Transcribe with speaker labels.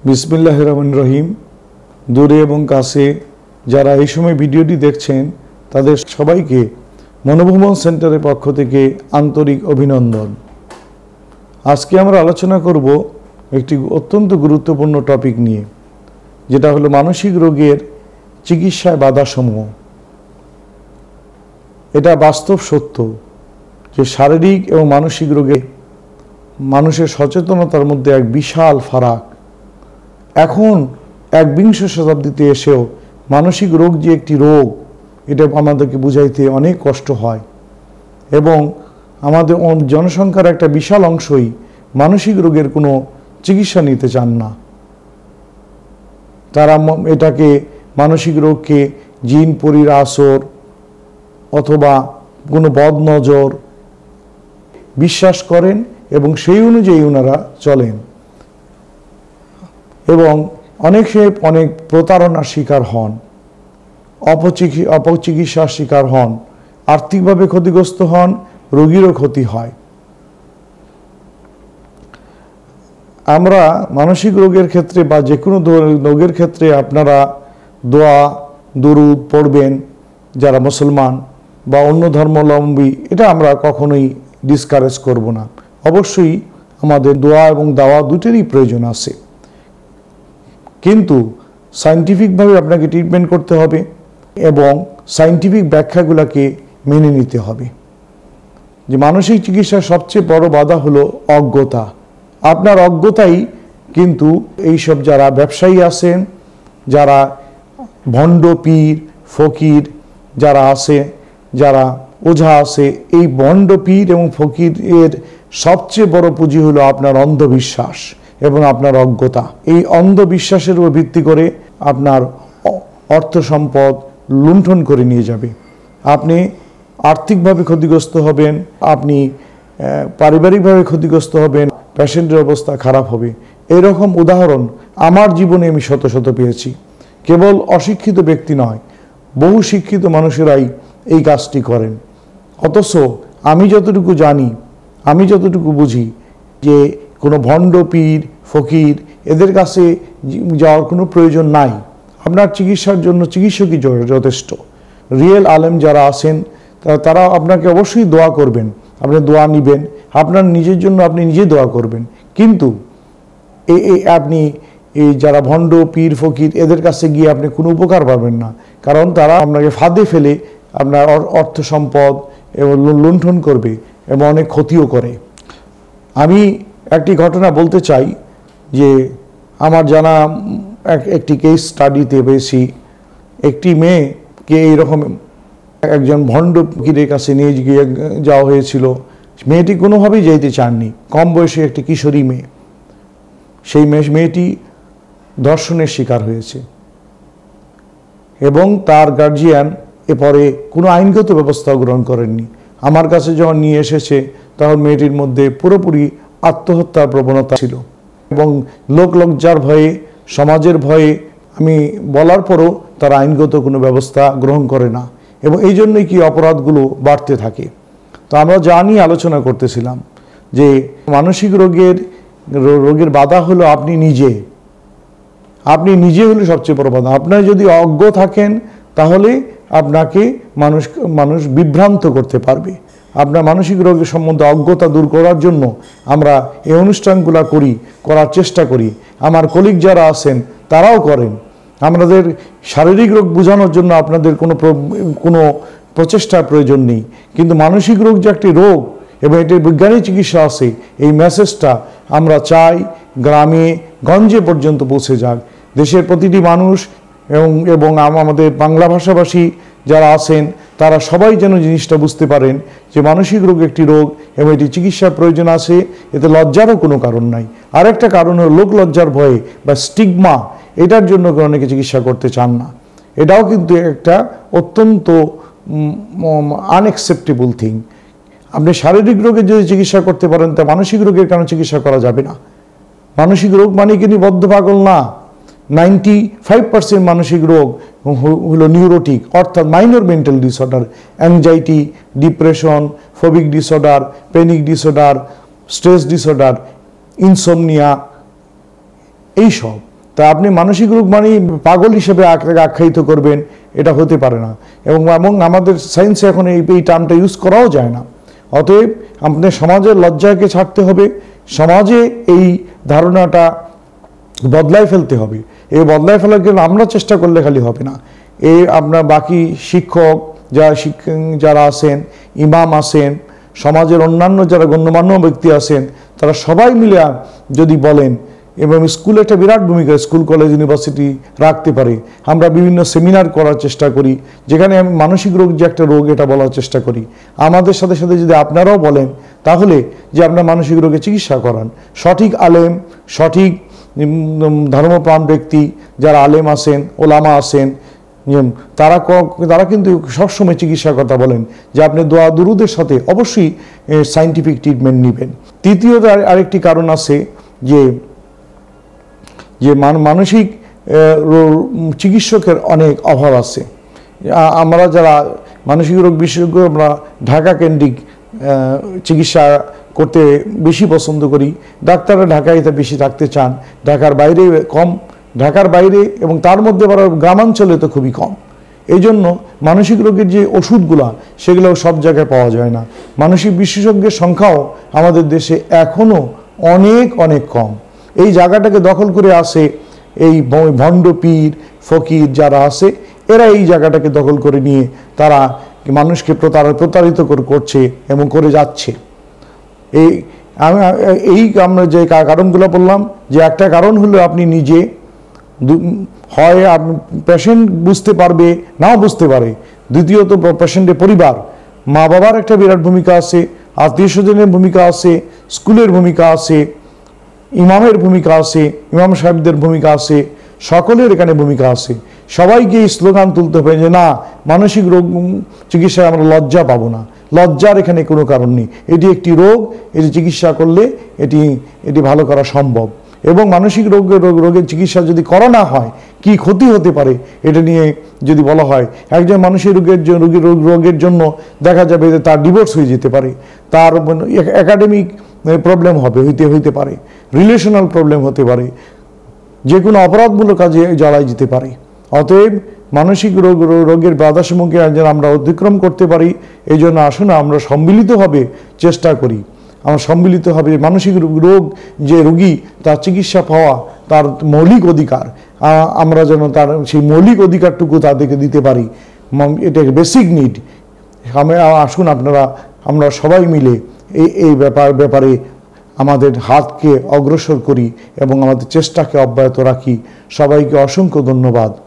Speaker 1: বিসমিল্লাহির রহমানির রহিম। দূরে এবং কাছে যারা এই সময় ভিডিওটি দেখছেন তাদের সবাইকে মনোভবন সেন্টারের পক্ষ থেকে আন্তরিক অভিনন্দন। আজকে আমরা আলোচনা করব একটি অত্যন্ত গুরুত্বপূর্ণ টপিক নিয়ে, যেটা হলো মানসিক রোগের চিকিৎসায় বাধাসমূহ। এটা বাস্তব সত্য যে শারীরিক এবং মানসিক রোগে মানুষের সচেতনতার মধ্যে এক বিশাল ফারাক। এখন 21শ শতাব্দীতে এসেও মানসিক রোগ যে একটি রোগ, এটা আমাদেরকে বুঝাইতে অনেক কষ্ট হয় এবং আমাদের জনসংখ্যার একটা বিশাল অংশই মানসিক রোগের কোনো চিকিৎসা নিতে চান না। তারা এটাকে মানসিক রোগকে জিন পরীর আসর অথবা কোনো বদনজর বিশ্বাস করেন এবং সেই অনুযায়ী ওনারা চলেন এবং অনেক প্রতারণার শিকার হন, অপচিকিৎসার শিকার হন, আর্থিকভাবে ক্ষতিগ্রস্ত হন, রোগীরও ক্ষতি হয়। আমরা মানসিক রোগের ক্ষেত্রে বা যে কোনো রোগের ক্ষেত্রে আপনারা দোয়া দুরুদ পড়বেন যারা মুসলমান বা অন্য ধর্মাবলম্বী, এটা আমরা কখনোই ডিসকারেজ করব না। অবশ্যই আমাদের দোয়া এবং দাওয়া দুটোরই প্রয়োজন আছে, কিন্তু সায়েন্টিফিকভাবে আপনাকে ট্রিটমেন্ট করতে হবে এবং সায়েন্টিফিক ব্যাখ্যাগুলোকে মেনে নিতে হবে। যে মানসিক চিকিৎসার সবচেয়ে বড় বাধা হলো অজ্ঞতা। আপনার অজ্ঞতাই কিন্তু এইসব যারা ব্যবসায়ী আছেন, যারা ভণ্ড পীর ফকির যারা আছে, যারা ওঝা আছে, এই ভণ্ড পীর এবং ফকিরের সবচেয়ে বড় পুঁজি হলো আপনার অন্ধবিশ্বাস এবং আপনার অজ্ঞতা। এই অন্ধবিশ্বাসের উপর ভিত্তি করে আপনার অর্থ সম্পদ লুণ্ঠন করে নিয়ে যাবে। আপনি আর্থিকভাবে ক্ষতিগ্রস্ত হবেন, আপনি পারিবারিকভাবে ক্ষতিগ্রস্ত হবেন, পেশেন্টের অবস্থা খারাপ হবে। এরকম উদাহরণ আমার জীবনে আমি শত শত পেয়েছি। কেবল অশিক্ষিত ব্যক্তি নয়, বহু শিক্ষিত মানুষেরাই এই কাজটি করেন। অথচ আমি যতটুকু জানি, আমি যতটুকু বুঝি, যে কোনো ভণ্ড পীর ফকির এদের কাছে যাওয়ার কোনো প্রয়োজন নাই। আপনার চিকিৎসার জন্য চিকিৎসকই যথেষ্ট। রিয়েল আলেম যারা আছেন তারা আপনাকে অবশ্যই দোয়া করবেন, আপনি দোয়া নেবেন, আপনার নিজের জন্য আপনি নিজে দোয়া করবেন। কিন্তু আপনি এই যারা ভণ্ড পীর ফকির এদের কাছে গিয়ে আপনি কোনো উপকার পাবেন না, কারণ তারা আপনাকে ফাঁদে ফেলে আপনার অর্থ সম্পদ এবং লুণ্ঠন করবে এবং অনেক ক্ষতিও করে। আমি একটি ঘটনা বলতে চাই যে আমার জানা একটি কেস স্টাডিতে পেয়েছি। একটি মেয়েকে এইরকম একজন ভণ্ড পীরের কাছে নিয়ে গিয়ে যাওয়া হয়েছিল। মেয়েটি কোনোভাবেই যেতে চাননি, কম বয়সী একটি কিশোরী মেয়ে। সেই মেয়েটি ধর্ষণের শিকার হয়েছে এবং তার গার্জিয়ান এরপরে কোনো আইনগত ব্যবস্থা গ্রহণ করেননি। আমার কাছে যখন নিয়ে এসেছে তখন মেয়েটির মধ্যে পুরোপুরি আত্মহত্যার প্রবণতা ছিল এবং লোকলজ্জার ভয়ে, সমাজের ভয়ে আমি বলার পরও তারা আইনগত কোনো ব্যবস্থা গ্রহণ করে না এবং এই জন্যই কি অপরাধগুলো বাড়তে থাকে। তো আমরা যা নিয়ে আলোচনা করতেছিলাম যে মানসিক রোগের বাধা হলো আপনি নিজে হলো সবচেয়ে বড় বাধা। আপনার যদি অজ্ঞ থাকেন তাহলে আপনাকে মানুষ বিভ্রান্ত করতে পারবে। আপনার মানসিক রোগের সম্বন্ধে অজ্ঞতা দূর করার জন্য আমরা এই অনুষ্ঠানগুলো করার চেষ্টা করি। আমার কলিগ যারা আছেন তারাও করেন। আমাদের শারীরিক রোগ বোঝানোর জন্য আপনাদের কোনো প্রচেষ্টার প্রয়োজন নেই, কিন্তু মানসিক রোগ যে একটি রোগ এবং এটির বৈজ্ঞানিক চিকিৎসা আছে, এই মেসেজটা আমরা চাই গ্রামে গঞ্জে পর্যন্ত পৌঁছে যাক। দেশের প্রতিটি মানুষ এবং আমাদের বাংলা ভাষাভাষী যারা আছেন তারা সবাই যেন জিনিসটা বুঝতে পারেন যে মানসিক রোগ একটি রোগ এবং এটি চিকিৎসার প্রয়োজন আছে। এতে লজ্জারও কোনো কারণ নাই। আরেকটা কারণ হলো লোক লজ্জার ভয়ে বা স্টিগমা, এটার জন্য অনেকে চিকিৎসা করতে চান না। এটাও কিন্তু একটা অত্যন্ত আনএক্সেপ্টেবল থিং। আপনি শারীরিক রোগের যদি চিকিৎসা করতে পারেন তা মানসিক রোগের কেন চিকিৎসা করা যাবে না? মানসিক রোগ মানে কিন্তু বদ্ধ পাগল না। 95% মানসিক রোগ হলো নিউরোটিক, অর্থাৎ minor mental disorder, anxiety, depression, phobic disorder, panic disorder, stress disorder, insomnia, এইসব। তা আপনি মানসিক রোগ মানে পাগল হিসেবে আখ্যায়িত করবেন, এটা হতে পারে না। এবং আমাদের সায়েন্সে এখন এই টার্মটা ইউজ করাও যায় না। অতএব আপনার সমাজের লজ্জাকে ছাড়তে হবে, সমাজে এই ধারণাটা বদলায় ফেলতে হবে। এই বদলায় ফেলার জন্য আমরা চেষ্টা করলে খালি হবে না, এই আপনার বাকি শিক্ষক যারা আছেন, ইমাম আছেন, সমাজের অন্যান্য যারা গণ্যমান্য ব্যক্তি আছেন, তারা সবাই মিলে যদি বলেন, এবং স্কুলে একটা বিরাট ভূমিকা স্কুল কলেজ ইউনিভার্সিটি রাখতে পারে। আমরা বিভিন্ন সেমিনার করার চেষ্টা করি, যেখানে আমি মানসিক রোগ যে একটা রোগ এটা বলার চেষ্টা করি। আমাদের সাথে সাথে যদি আপনারাও বলেন, তাহলে যে আপনার মানসিক রোগের চিকিৎসা করান, সঠিক আলেম, সঠিক ধর্মপ্রাণ ব্যক্তি যারা আলেম আছেন, ওলামা আছেন, তারা কিন্তু সবসময় চিকিৎসার কথা বলেন যে আপনি দোয়া দুরুদের সাথে অবশ্যই সায়েন্টিফিক ট্রিটমেন্ট নেবেন। তৃতীয়ত আরেকটি কারণ আছে যে মানসিক চিকিৎসকের অনেক অভাব আছে। আমরা যারা মানসিক রোগ বিশেষজ্ঞ, আমরা ঢাকা কেন্দ্রিক চিকিৎসা করতে বেশি পছন্দ করি। ডাক্তাররা ঢাকায় বেশি থাকতে চান, ঢাকার বাইরে কম, ঢাকার বাইরে এবং তার মধ্যে আবার গ্রামাঞ্চলে তো খুবই কম। এই জন্য মানসিক রোগের যে ওষুধগুলা সেগুলো সব জায়গায় পাওয়া যায় না। মানসিক বিশেষজ্ঞের সংখ্যাও আমাদের দেশে এখনও অনেক অনেক কম। এই জায়গাটাকে দখল করে আসে এই ভণ্ড পীর ফকির যারা আছে, এরা এই জায়গাটাকে দখল করে নিয়ে তারা মানুষকে প্রতারিত করছে এবং করে যাচ্ছে। আমরা যে কারণগুলো বললাম, যে একটা কারণ হলো আপনি নিজে, হয় আপনি পেশেন্ট বুঝতে পারবে, নাও বুঝতে পারে। দ্বিতীয়ত পেশেন্টের পরিবার, মা বাবার একটা বিরাট ভূমিকা আছে, আত্মীয় স্বজনের ভূমিকা আছে, স্কুলের ভূমিকা আছে, ইমামের ভূমিকা আছে, ইমাম সাহেবদের ভূমিকা আছে, সকলের এখানে ভূমিকা আছে। সবাইকে এই স্লোগান তুলতে হবে যে না, মানসিক রোগ চিকিৎসায় আমরা লজ্জা পাবো না। লজ্জার এখানে কোনো কারণ নেই, এটি একটি রোগ, এটি চিকিৎসা করলে এটি ভালো করা সম্ভব। এবং মানসিক রোগের চিকিৎসা যদি করা না হয় কি ক্ষতি হতে পারে এটা নিয়ে যদি বলা হয়, একজন মানসিক রোগের জন্য দেখা যাবে যে তার ডিভোর্স হয়ে যেতে পারে, তার একাডেমিক প্রবলেম হইতে পারে, রিলেশনাল প্রবলেম হতে পারে, যে কোনো অপরাধমূলক কাজে জড়াই যেতে পারে। অতএব মানসিক রোগের বাধাসমূহকে যেন আমরা অতিক্রম করতে পারি, এই জন্য আসুন আমরা সম্মিলিতভাবে চেষ্টা করি। আমরা সম্মিলিতভাবে মানসিক রোগ যে রোগী তার চিকিৎসা পাওয়া তার মৌলিক অধিকার, আমরা যেন তার সেই মৌলিক অধিকারটুকু তাদেরকে দিতে পারি। এটা বেসিক নিড। আসুন আমরা সবাই মিলে এই ব্যাপারে আমাদের হাতকে অগ্রসর করি এবং আমাদের চেষ্টাকে অব্যাহত রাখি। সবাইকে অসংখ্য ধন্যবাদ।